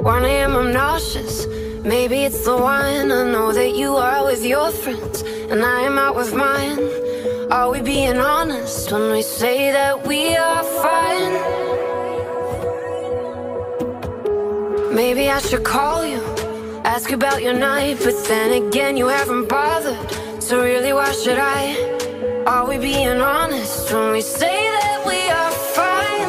1 a.m. I'm nauseous, maybe it's the wine. I know that you are with your friends and I am out with mine. Are we being honest when we say that we are fine? Maybe I should call you, ask you about your night, but then again you haven't bothered, so really why should I? Are we being honest when we say that we are fine?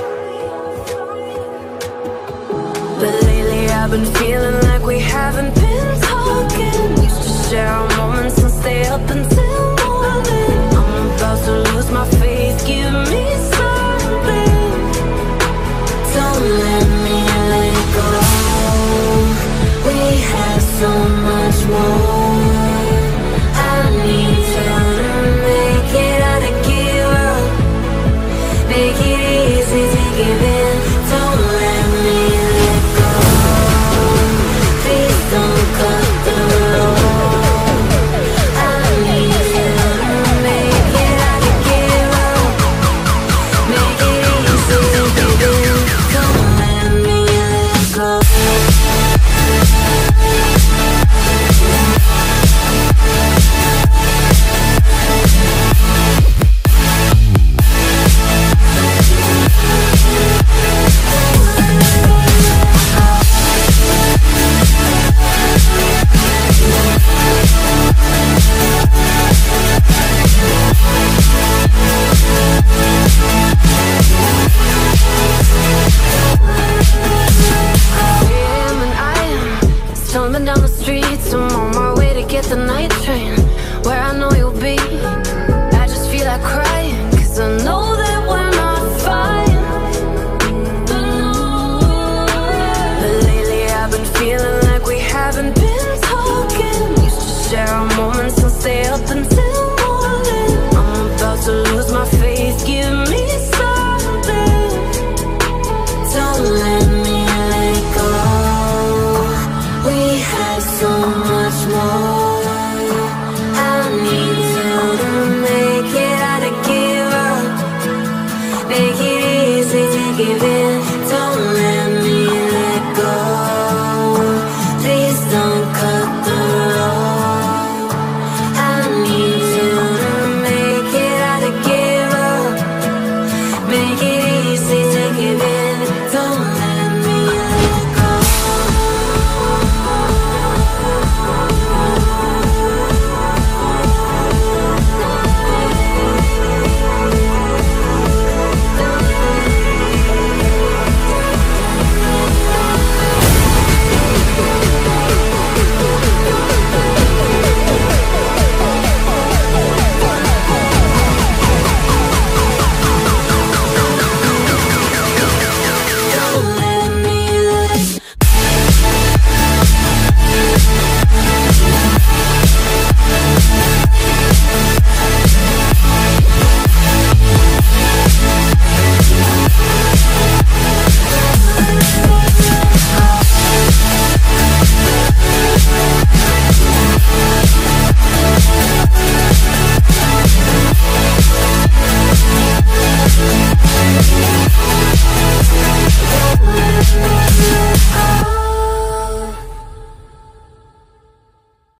But lately I've been feeling like we haven't been talking. Used to share our moments and stay up until morning. I'm about to lose my faith, give me something. Tell me